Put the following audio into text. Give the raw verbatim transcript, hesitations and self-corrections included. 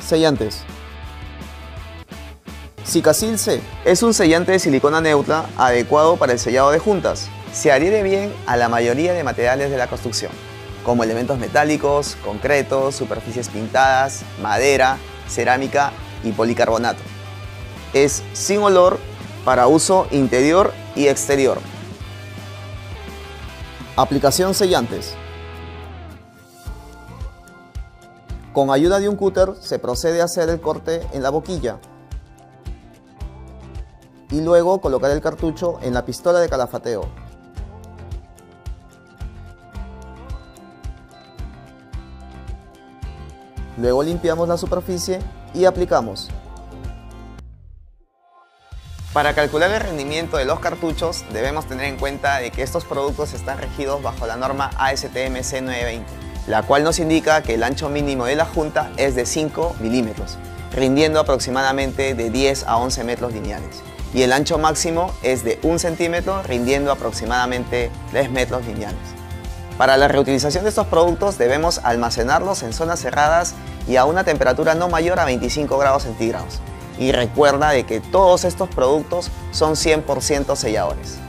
Sellantes. Sikazil C es un sellante de silicona neutra adecuado para el sellado de juntas. Se adhiere bien a la mayoría de materiales de la construcción, como elementos metálicos, concretos, superficies pintadas, madera, cerámica y policarbonato. Es sin olor para uso interior y exterior. Aplicación sellantes. Con ayuda de un cúter se procede a hacer el corte en la boquilla y luego colocar el cartucho en la pistola de calafateo. Luego limpiamos la superficie y aplicamos. Para calcular el rendimiento de los cartuchos debemos tener en cuenta de que estos productos están regidos bajo la norma A S T M C novecientos veinte, la cual nos indica que el ancho mínimo de la junta es de cinco milímetros, rindiendo aproximadamente de diez a once metros lineales, y el ancho máximo es de un centímetro, rindiendo aproximadamente tres metros lineales. Para la reutilización de estos productos debemos almacenarlos en zonas cerradas y a una temperatura no mayor a veinticinco grados centígrados. Y recuerda de que todos estos productos son cien por ciento selladores.